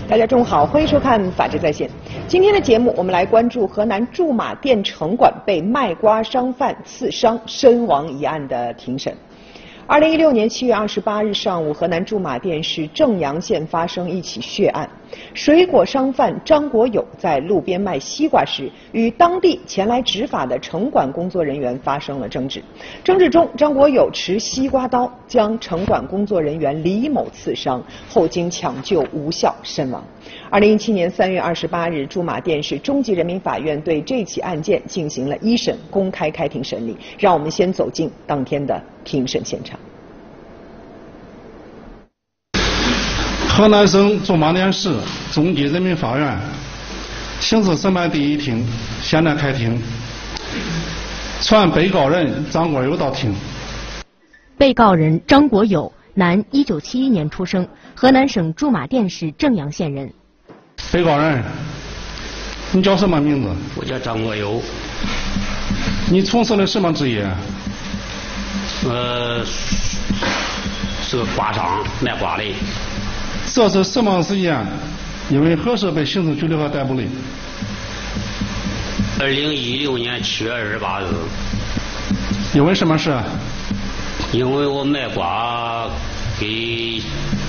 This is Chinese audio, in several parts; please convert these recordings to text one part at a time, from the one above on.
大家中午好，欢迎收看《法治在线》。今天的节目，我们来关注河南驻马店城管被卖瓜商贩刺伤身亡一案的庭审。2016年7月28日上午，河南驻马店市正阳县发生一起血案。水果商贩张国友在路边卖西瓜时，与当地前来执法的城管工作人员发生了争执。争执中，张国友持西瓜刀将城管工作人员李某刺伤，后经抢救无效身亡。2017年3月28日，驻马店市中级人民法院对这起案件进行了一审公开开庭审理。让我们先走进当天的庭审现场。 河南省驻马店市中级人民法院刑事审判第一庭现在开庭，传被告人张国友到庭。 被告人张国友，男，1971年出生，河南省驻马店市正阳县人。 被告人，你叫什么名字？ 我叫张国友。 你从事的什么职业？ 是个瓜商，卖瓜的。 这是什么时间？因为何事被刑事拘留和逮捕的 ？2016年7月28日。 因为什么事？ 因为我卖瓜给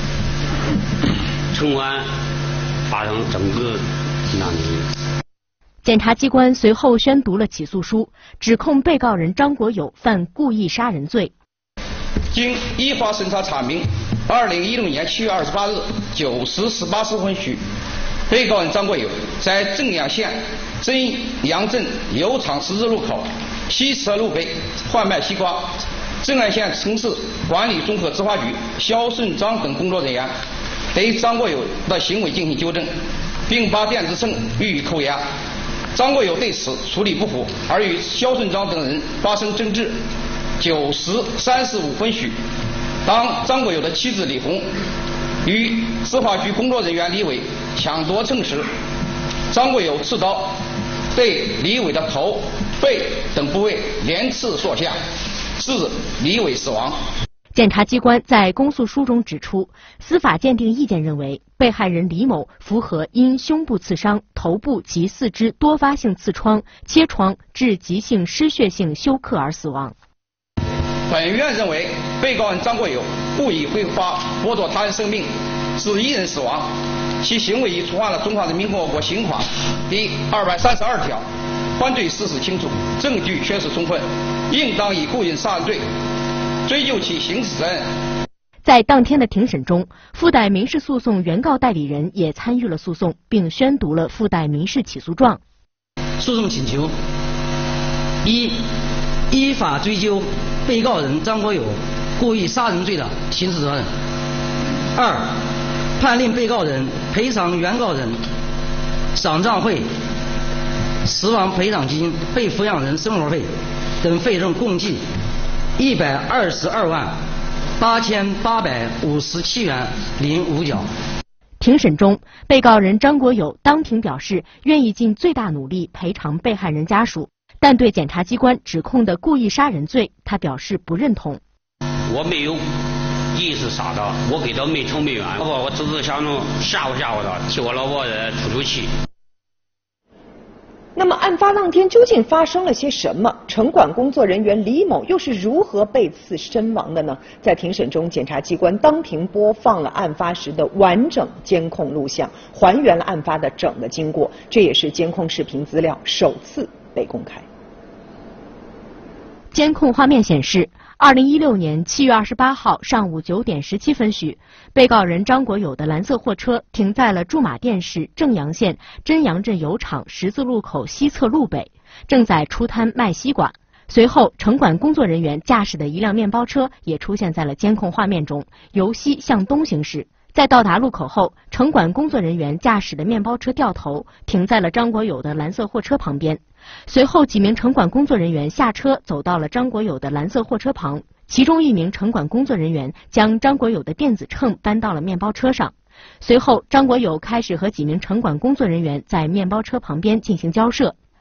城管发生争执，那里。 检察机关随后宣读了起诉书，指控被告人张国友犯故意杀人罪。 经依法审查查明，2016年7月28日9时18分许，被告人张国友在正阳县正阳镇油厂十字路口西侧路北贩卖西瓜。正阳县城市管理综合执法局肖顺章等工作人员对张国友的行为进行纠正，并把电子秤予以扣押。张国友对此处理不服，而与肖顺章等人发生争执。9时35分许，当张国友的妻子李红与执法局工作人员李伟抢夺秤时，张国友刺刀对李伟的头、背等部位连刺数下，致李伟死亡。 检察机关在公诉书中指出，司法鉴定意见认为，被害人李某符合因胸部刺伤、头部及四肢多发性刺创、切创致急性失血性休克而死亡。 本院认为，被告人张国友故意挥发剥夺他人生命，致一人死亡，其行为已触犯了《中华人民共和国刑法》第232条，犯罪事实清楚，证据确实充分，应当以故意杀人罪追究其刑事责任。 在当天的庭审中，附带民事诉讼原告代理人也参与了诉讼，并宣读了附带民事起诉状。 诉讼请求：一、依法追究被告人张国友故意杀人罪的刑事责任；二、判令被告人赔偿原告人丧葬费、死亡赔偿金、被抚养人生活费等费用共计122万8857元05角。 庭审中，被告人张国友当庭表示愿意尽最大努力赔偿被害人家属，但对检察机关指控的故意杀人罪，他表示不认同。 我没有意识杀他，我给他没仇没怨，我只是想吓唬他，替我老婆出气。 那么案发当天究竟发生了些什么？城管工作人员李某又是如何被刺身亡的呢？在庭审中，检察机关当庭播放了案发时的完整监控录像，还原了案发的整个经过，这也是监控视频资料首次被公开。 监控画面显示，2016年7月28号上午9点17分许，被告人张国友的蓝色货车停在了驻马店市正阳县真阳镇油厂十字路口西侧路北，正在出摊卖西瓜。随后，城管工作人员驾驶的一辆面包车也出现在了监控画面中，由西向东行驶。在到达路口后，城管工作人员驾驶的面包车掉头，停在了张国友的蓝色货车旁边。随后，几名城管工作人员下车，走到了张国友的蓝色货车旁。其中一名城管工作人员将张国友的电子秤搬到了面包车上。随后，张国友开始和几名城管工作人员在面包车旁边进行交涉。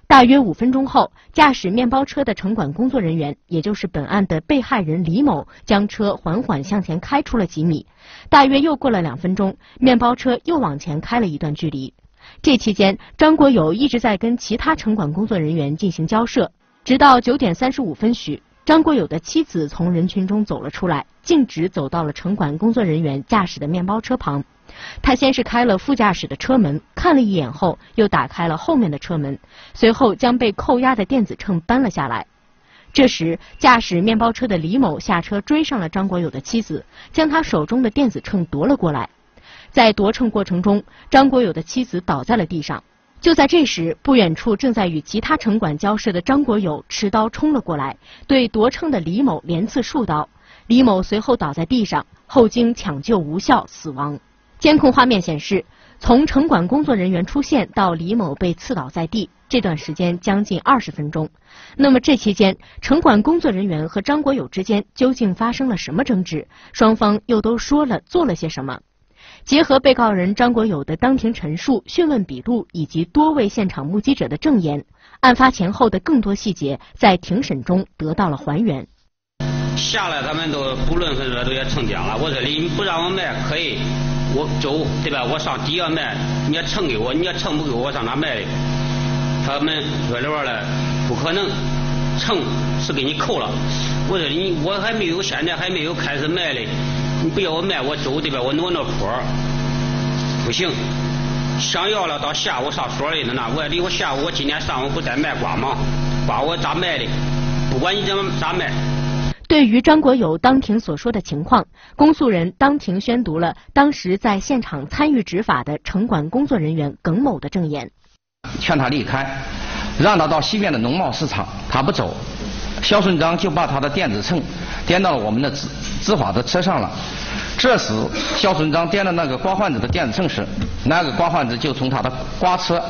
大约5分钟后，驾驶面包车的城管工作人员，也就是本案的被害人李某，将车缓缓向前开出了几米。大约又过了2分钟，面包车又往前开了一段距离。这期间，张国友一直在跟其他城管工作人员进行交涉，直到9点35分许，张国友的妻子从人群中走了出来，径直走到了城管工作人员驾驶的面包车旁。他先是开了副驾驶的车门，看了一眼后，又打开了后面的车门，随后将被扣押的电子秤搬了下来。这时，驾驶面包车的李某下车追上了张国友的妻子，将他手中的电子秤夺了过来。在夺秤过程中，张国友的妻子倒在了地上。就在这时，不远处正在与其他城管交涉的张国友持刀冲了过来，对夺秤的李某连刺数刀。李某随后倒在地上，后经抢救无效死亡。监控画面显示，从城管工作人员出现到李某被刺倒在地，这段时间将近20分钟。那么这期间，城管工作人员和张国友之间究竟发生了什么争执？双方又都说了做了些什么？结合被告人张国友的当庭陈述、讯问笔录以及多位现场目击者的证言，案发前后的更多细节在庭审中得到了还原。 下来他们都不论分说都也称奖了。我说你不让我卖可以，我走对吧？我上底下卖，你要称给我，你要称不给我上哪卖的？他们说的话了，不可能，称是给你扣了。我说我还没有，现在还没有开始卖的，你不要我卖我走对吧？我挪坡，不行，想要了到下午上所里的呢。我说我下午我今天上午不在卖瓜吗？瓜我咋卖的？不管你怎么咋卖。 对于张国友当庭所说的情况，公诉人当庭宣读了当时在现场参与执法的城管工作人员耿某的证言。 劝他离开，让他到西边的农贸市场，他不走。肖顺章就把他的电子秤颠到了我们的执法的车上了。这时，肖顺章颠了那个刮患子的电子秤时，那个刮患子就从他的刮车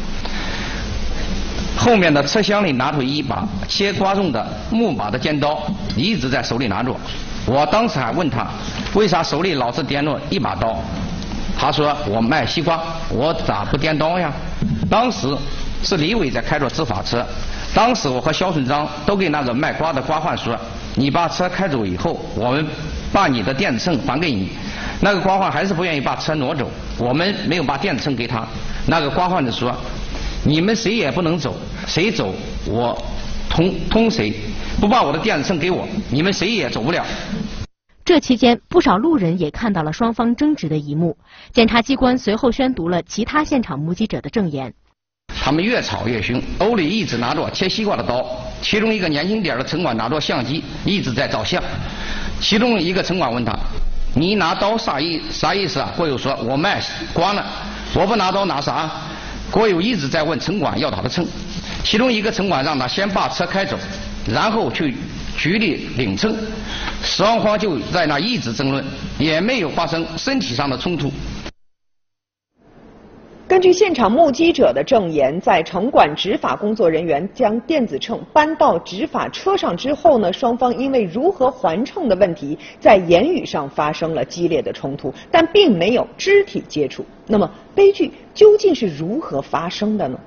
后面的车厢里拿出一把切瓜种的木把的尖刀，一直在手里拿着。我当时还问他，为啥手里老是掂着一把刀？他说我卖西瓜，我咋不掂刀呀？当时是李伟在开着执法车，当时我和肖顺章都给那个卖瓜的瓜贩说，你把车开走以后，我们把你的电子秤还给你。那个瓜贩还是不愿意把车挪走，我们没有把电子秤给他。那个瓜贩子说，你们谁也不能走，谁走我通谁，不把我的电子秤给我，你们谁也走不了。 这期间，不少路人也看到了双方争执的一幕。检察机关随后宣读了其他现场目击者的证言。 他们越吵越凶，兜里一直拿着切西瓜的刀，其中一个年轻点的城管拿着相机一直在照相。其中一个城管问他，你拿刀啥意思啊？国友说，我卖瓜呢，我不拿刀拿啥？国友一直在问城管要他的秤。其中一个城管让他先把车开走，然后去局里领秤。双方就在那一直争论，也没有发生身体上的冲突。 根据现场目击者的证言，在城管执法工作人员将电子秤搬到执法车上之后呢，双方因为如何还秤的问题，在言语上发生了激烈的冲突，但并没有肢体接触。那么，悲剧究竟是如何发生的呢？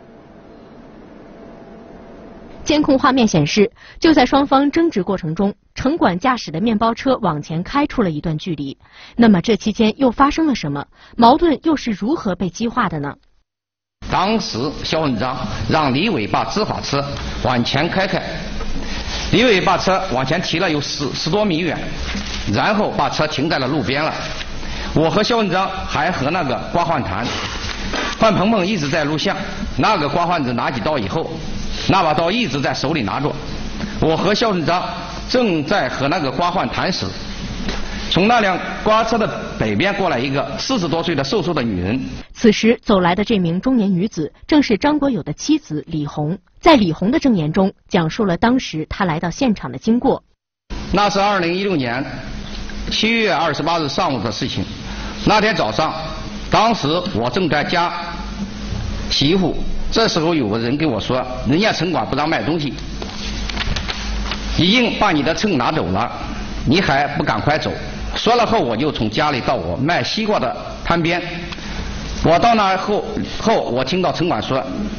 监控画面显示，就在双方争执过程中，城管驾驶的面包车往前开出了一段距离。那么这期间又发生了什么？矛盾又是如何被激化的呢？ 当时肖文章让李伟把执法车往前开，李伟把车往前提了有10多米远，然后把车停在了路边了。我和肖文章还和那个刮患谈，范鹏鹏一直在录像。那个刮患子拿起刀以后，那把刀一直在手里拿着。我和肖顺章正在和那个刮患谈时，从那辆刮车的北边过来一个40多岁的瘦瘦的女人。 此时走来的这名中年女子正是张国友的妻子李红。在李红的证言中，讲述了当时她来到现场的经过。 那是2016年7月28日上午的事情。那天早上，当时我正在家洗衣服，这时候有个人跟我说，人家城管不让卖东西，已经把你的秤拿走了，你还不赶快走。说了后，我就从家里到我卖西瓜的摊边。我到那后我听到城管说，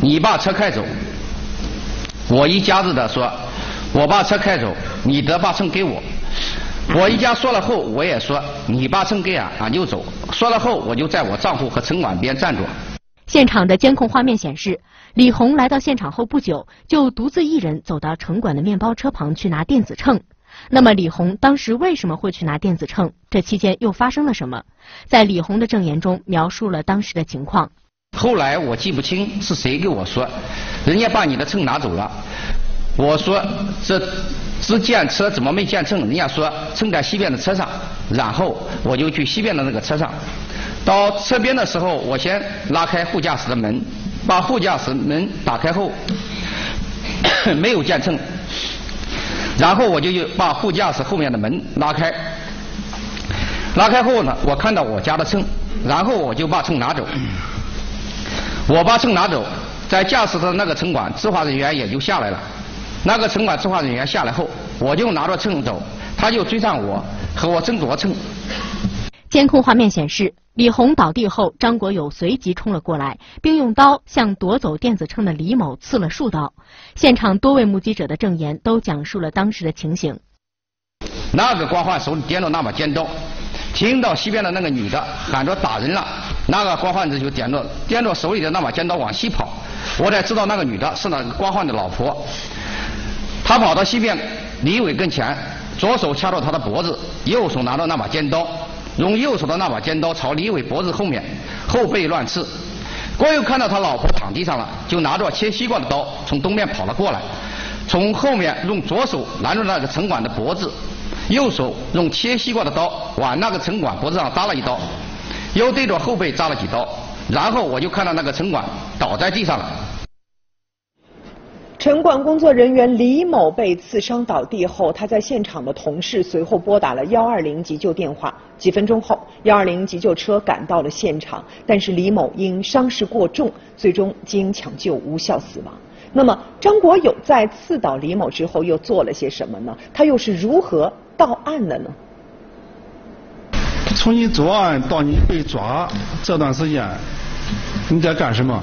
你把车开走。我一家子的说，我把车开走，你得把秤给我。我一家说了后，我也说，你把秤给俺，俺就走。说了后，我就在我丈夫和城管边站着。 现场的监控画面显示，李红来到现场后不久，就独自一人走到城管的面包车旁去拿电子秤。那么李红当时为什么会去拿电子秤？这期间又发生了什么？在李红的证言中描述了当时的情况。 后来我记不清是谁给我说，人家把你的秤拿走了。我说这只见车怎么没见秤？人家说秤在西边的车上，然后我就去西边的那个车上。到车边的时候，我先拉开副驾驶的门，把副驾驶门打开后没有见秤，然后我就把副驾驶后面的门拉开。拉开后呢，我看到我家的秤，然后我就把秤拿走。我把秤拿走，在驾驶的那个城管执法人员也就下来了。那个城管执法人员下来后，我就拿着秤走，他就追上我，和我争夺秤。 监控画面显示，李红倒地后，张国友随即冲了过来，并用刀向夺走电子秤的李某刺了数刀。现场多位目击者的证言都讲述了当时的情形。 那个光贩手里掂着那把尖刀，听到西边的那个女的喊着打人了，那个光贩子就掂着手里的那把尖刀往西跑。我才知道那个女的是那个光贩的老婆。他跑到西边李伟跟前，左手掐着他的脖子，右手拿着那把尖刀，用右手的那把尖刀朝李伟脖子后面后背乱刺。国友看到他老婆躺地上了，就拿着切西瓜的刀从东面跑了过来，从后面用左手拦住那个城管的脖子，右手用切西瓜的刀往那个城管脖子上扎了一刀，又对着后背扎了几刀，然后我就看到那个城管倒在地上了。 城管工作人员李某被刺伤倒地后，他在现场的同事随后拨打了120急救电话。几分钟后，120急救车赶到了现场，但是李某因伤势过重，最终经抢救无效死亡。那么张国友在刺倒李某之后又做了些什么呢？他又是如何到案的呢？ 从你作案到你被抓这段时间，你在干什么？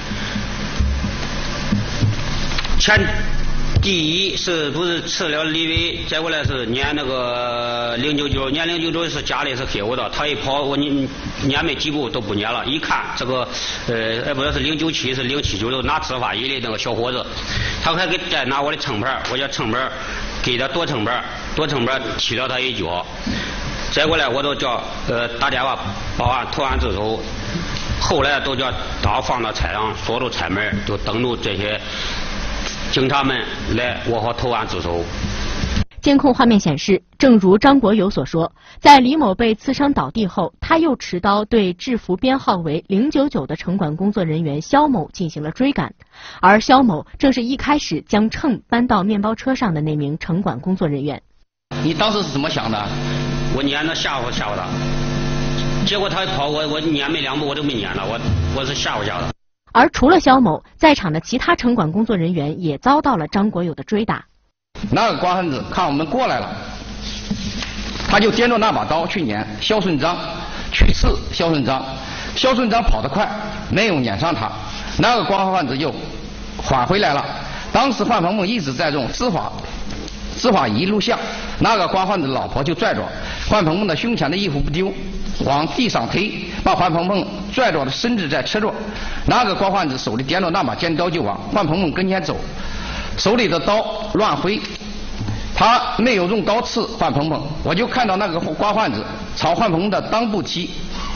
第一是不是吃了李伟，再过来是撵那个099，撵099是家里是黑我的，他一跑我撵没几步都不撵了，一看这个不是097是079的拿执法仪的那个小伙子，他还再拿我的秤牌，我叫秤牌给他夺秤牌踢了他一脚，再过来我都叫打电话报案投案自首，后来都叫刀放到车上锁住车门，就等着这些警察们来我好投案自首。 监控画面显示，正如张国友所说，在李某被刺伤倒地后，他又持刀对制服编号为099的城管工作人员肖某进行了追赶，而肖某正是一开始将秤搬到面包车上的那名城管工作人员。 你当时是怎么想的？ 我撵他吓唬他，结果他跑我撵没2步我就没撵了，我是吓唬他。 而除了肖某，在场的其他城管工作人员也遭到了张国友的追打。 那个光贩子看我们过来了，他就掂着那把刀去撵肖顺章，去刺肖顺章。肖顺章跑得快，没有撵上他，那个光贩子又返回来了。当时范鹏鹏一直在用执法仪录像，那个光贩子老婆就拽着范鹏鹏的胸前的衣服不丢，往地上推，把范鹏鹏拽着的身子在车着。那个光贩子手里掂着那把尖刀就往范鹏鹏跟前走，手里的刀乱挥，他没有用刀刺范鹏鹏，我就看到那个光贩子朝范鹏鹏的裆部踢，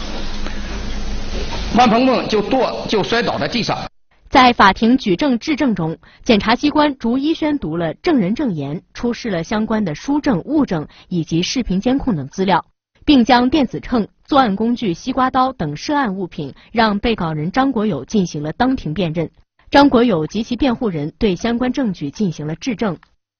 范鹏鹏就摔倒在地上。 在法庭举证质证中，检察机关逐一宣读了证人证言，出示了相关的书证、物证以及视频监控等资料，并将电子秤、作案工具西瓜刀等涉案物品让被告人张国友进行了当庭辨认。张国友及其辩护人对相关证据进行了质证。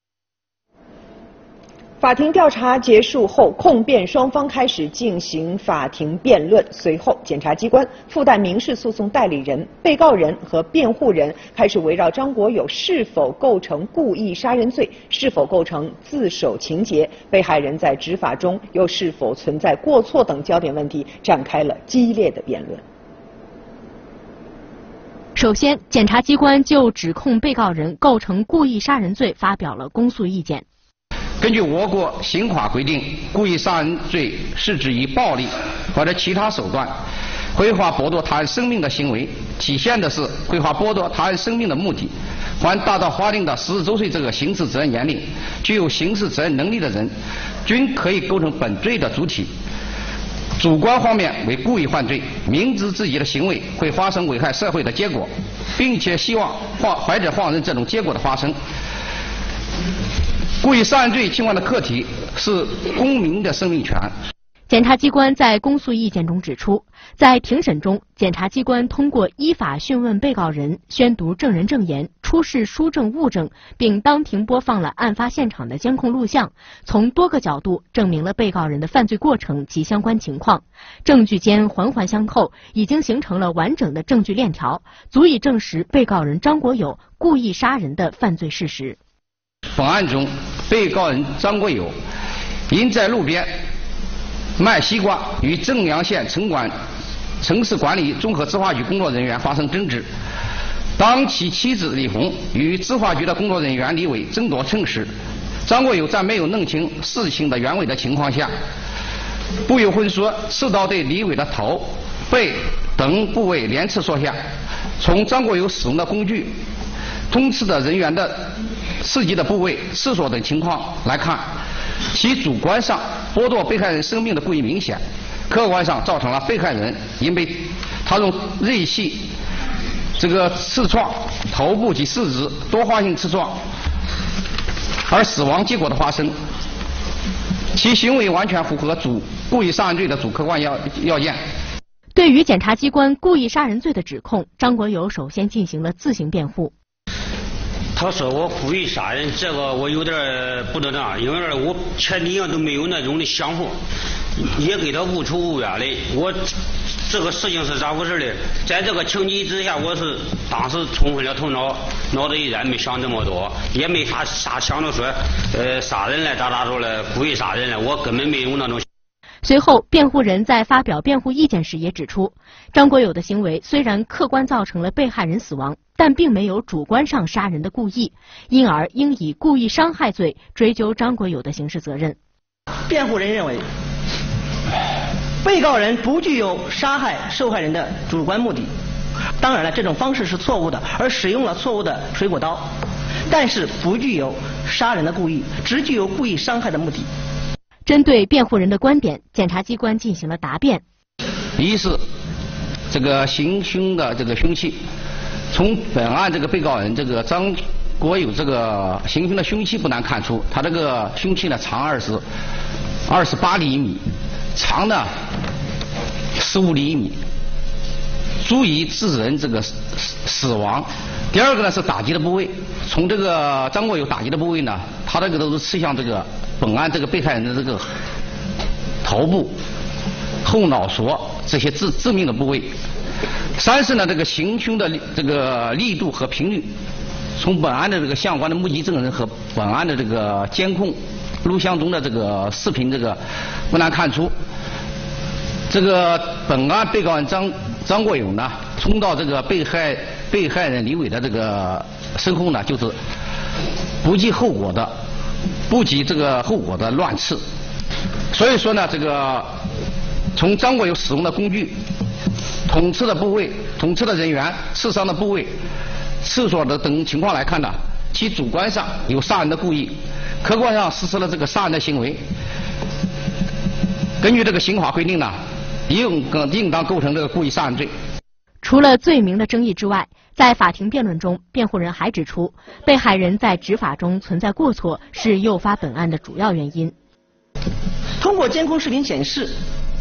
法庭调查结束后，控辩双方开始进行法庭辩论。随后，检察机关附带民事诉讼代理人、被告人和辩护人开始围绕张国友是否构成故意杀人罪、是否构成自首情节、被害人在执法中又是否存在过错等焦点问题展开了激烈的辩论。 首先，检察机关就指控被告人构成故意杀人罪发表了公诉意见。 根据我国刑法规定，故意杀人罪是指以暴力或者其他手段规划剥夺他人生命的行为，体现的是规划剥夺他人生命的目的，凡达到法定的15周岁这个刑事责任年龄，具有刑事责任能力的人，均可以构成本罪的主体。主观方面为故意犯罪，明知自己的行为会发生危害社会的结果，并且希望怀着放任这种结果的发生。故意杀人罪情况的客体是公民的生命权。 检察机关在公诉意见中指出，在庭审中，检察机关通过依法讯问被告人、宣读证人证言、出示书证物证，并当庭播放了案发现场的监控录像，从多个角度证明了被告人的犯罪过程及相关情况，证据间环环相扣，已经形成了完整的证据链条，足以证实被告人张国友故意杀人的犯罪事实。 本案中，被告人张国友因在路边卖西瓜与正阳县城市管理综合执法局工作人员发生争执，当其妻子李红与执法局的工作人员李伟争夺秤时，张国友在没有弄清事情的原委的情况下，不由分说刺刀对李伟的头、背等部位连刺数下。从张国友使用的工具、通刺的人员的刺激的部位、刺索等情况来看，其主观上剥夺被害人生命的故意明显，客观上造成了被害人因被他用锐器刺创头部及四肢多发性刺创而死亡结果的发生，其行为完全符合故意杀人罪的主客观要件。 对于检察机关故意杀人罪的指控，张国友首先进行了自行辩护。 他说我故意杀人，这个我有点不得当，因为我前提上都没有那种的想法，也给他无仇无怨的。我这个事情是咋回事呢？在这个情急之下，我是当时冲昏了头脑，脑子一热没想这么多，也没啥想着说杀人了，咋说了，故意杀人了，我根本没有那种。 随后，辩护人在发表辩护意见时也指出，张国友的行为虽然客观造成了被害人死亡，但并没有主观上杀人的故意，因而应以故意伤害罪追究张国友的刑事责任。 辩护人认为，被告人不具有杀害受害人的主观目的，当然了，这种方式是错误的，而使用了错误的水果刀，但是不具有杀人的故意，只具有故意伤害的目的。 针对辩护人的观点，检察机关进行了答辩。 一是这个行凶的这个凶器，从本案这个被告人张国友行凶的凶器不难看出，他这个凶器呢长28厘米，长呢15厘米，足以致人死亡。第二个呢是打击的部位，从这个张国友打击的部位呢，他这个都是刺向本案被害人的头部、后脑勺这些致命的部位。三是呢行凶的力度和频率，从本案的相关的目击证人和本案的监控录像中的视频不难看出，本案被告人张国友呢冲到被害人李伟的身后呢，就是不计后果的乱刺。所以说呢，从张国友使用的工具、捅刺的部位、捅刺的人员、刺伤的部位、刺索的等情况来看呢，其主观上有杀人的故意，客观上实施了杀人的行为。根据刑法规定呢，应当构成故意杀人罪。 除了罪名的争议之外，在法庭辩论中，辩护人还指出，被害人在执法中存在过错是诱发本案的主要原因。 通过监控视频显示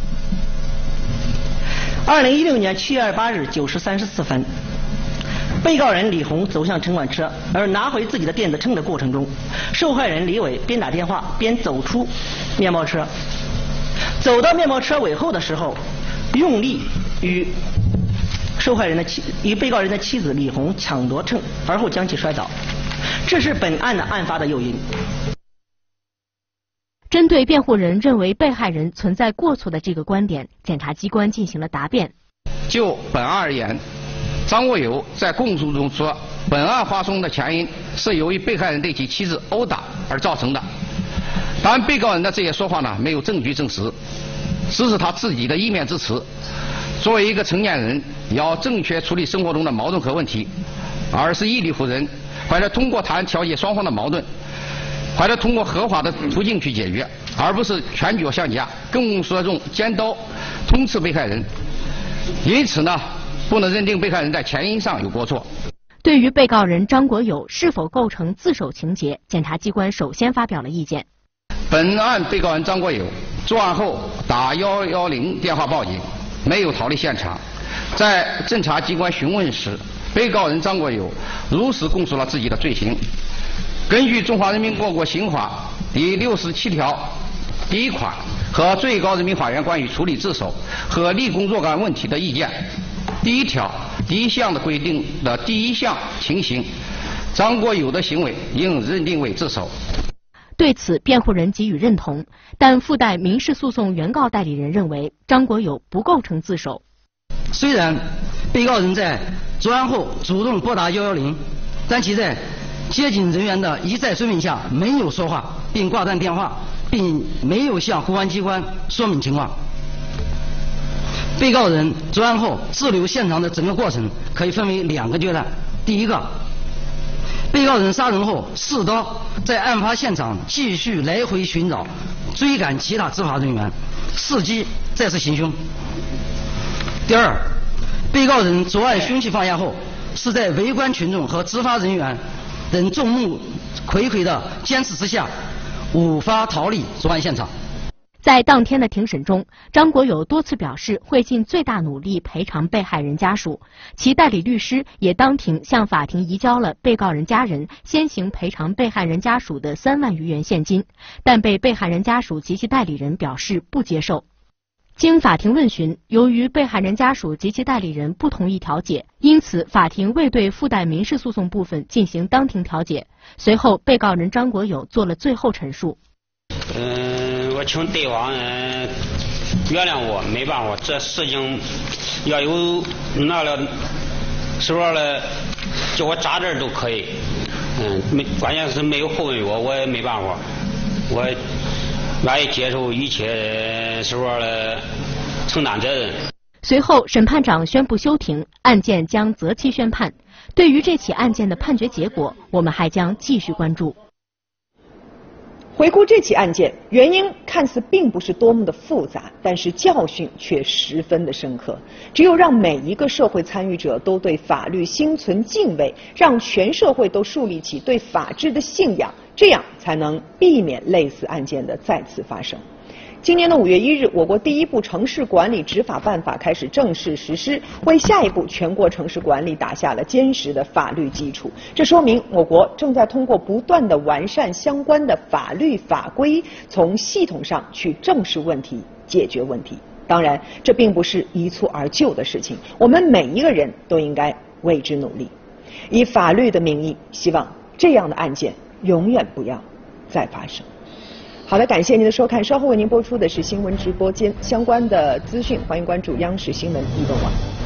，2016年7月28日9时34分，被告人李红走向城管车，而拿回自己的电子秤的过程中，受害人李伟边打电话边走出面包车，走到面包车尾后的时候，用力与被告人的妻子李红抢夺秤，而后将其摔倒，这是本案的案发的诱因。 针对辩护人认为被害人存在过错的这个观点，检察机关进行了答辩。 就本案而言， 张国友在供述中说，本案发生的前因是由于被害人对其妻子殴打而造成的。但被告人的这些说法呢，没有证据证实，只是他自己的一面之词。作为一个成年人，要正确处理生活中的矛盾和问题，而是异理服人，或者通过谈案调解双方的矛盾，或者通过合法的途径去解决，而不是拳脚相加，更说用尖刀痛刺被害人。因此呢，不能认定被害人在前因上有过错。 对于被告人张国友是否构成自首情节，检察机关首先发表了意见。 本案被告人张国友作案后打110电话报警，没有逃离现场。在侦查机关询问时，被告人张国友如实供述了自己的罪行。根据《中华人民共和国刑法》第67条第1款和最高人民法院关于处理自首和立功若干问题的意见第1条第1项的规定的第1项情形，张国友的行为应认定为自首。 对此，辩护人给予认同，但附带民事诉讼原告代理人认为张国友不构成自首。 虽然被告人在作案后主动拨打110，但其在接警人员的一再追问下没有说话，并挂断电话，并没有向公安机关说明情况。被告人作案后滞留现场的整个过程可以分为2个阶段。第一个，被告人杀人后持刀在案发现场继续来回寻找追赶其他执法人员，伺机再次行凶。第二，被告人作案凶器放下后，是在围观群众和执法人员等众目睽睽的监视之下无法逃离作案现场。 在当天的庭审中，张国友多次表示会尽最大努力赔偿被害人家属，其代理律师也当庭向法庭移交了被告人家人先行赔偿被害人家属的3万余元现金，但被被害人家属及其代理人表示不接受。经法庭问询，由于被害人家属及其代理人不同意调解，因此法庭未对附带民事诉讼部分进行当庭调解。随后，被告人张国友做了最后陈述。 我请对方人原谅我，没办法，这事情要有拿了时候了，叫我扎这都可以。关键是没有后悔我也没办法，我愿意接受一切时候了承担责任。 随后，审判长宣布休庭，案件将择期宣判。对于这起案件的判决结果，我们还将继续关注。 回顾这起案件，原因看似并不是多么的复杂，但是教训却十分的深刻。只有让每一个社会参与者都对法律心存敬畏，让全社会都树立起对法治的信仰，这样才能避免类似案件的再次发生。今年的5月1日，我国第1部城市管理执法办法开始正式实施，为下一步全国城市管理打下了坚实的法律基础。这说明我国正在通过不断的完善相关的法律法规，从系统上去正视问题、解决问题。当然，这并不是一蹴而就的事情，我们每一个人都应该为之努力。以法律的名义，希望这样的案件永远不要再发生。好的，感谢您的收看，稍后为您播出的是新闻直播间相关的资讯，欢迎关注央视新闻移动网。